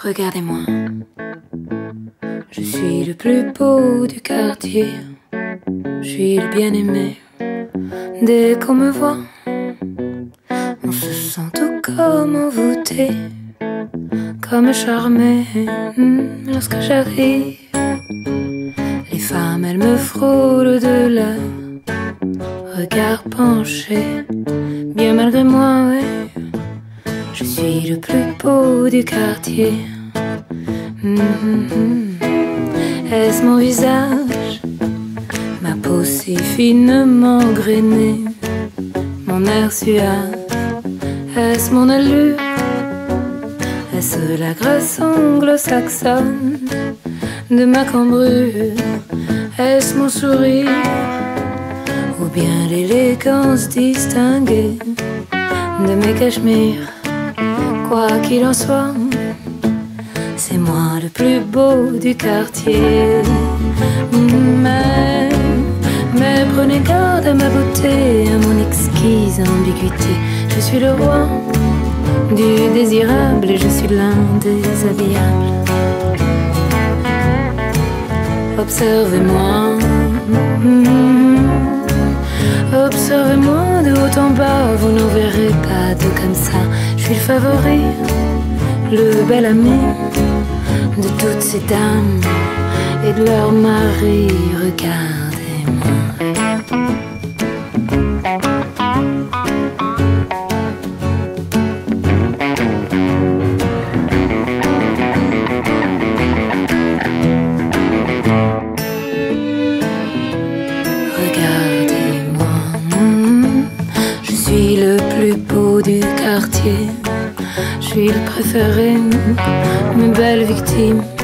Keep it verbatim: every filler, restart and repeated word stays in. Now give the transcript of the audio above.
Regardez-moi, je suis le plus beau du quartier, je suis le bien-aimé. Dès qu'on me voit, on se sent tout comme envoûté, comme charmé. Lorsque j'arrive, les femmes elles me frôlent de leur regard penché. Bien malgré moi, ouais, je suis le plus beau du quartier. Mmh. Est-ce mon visage, ma peau si finement grainée, mon air suave? Est-ce mon allure? Est-ce la grâce anglo-saxonne de ma cambrure? Est-ce mon sourire? Ou bien l'élégance distinguée de mes cachemires? Quoi qu'il en soit, c'est moi le plus beau du quartier. Mais, mais prenez garde à ma beauté, à mon exquise ambiguïté. Je suis le roi du désirable et je suis l'un des habillables. Observez-moi, observez-moi de haut en bas, vous n'en verrez pas deux comme ça. Je suis le favori, le bel ami de toutes ces dames et de leurs maris. Regardez-moi. Regardez-moi, je suis le plus beau du quartier, je suis le préféré, mes belles victimes.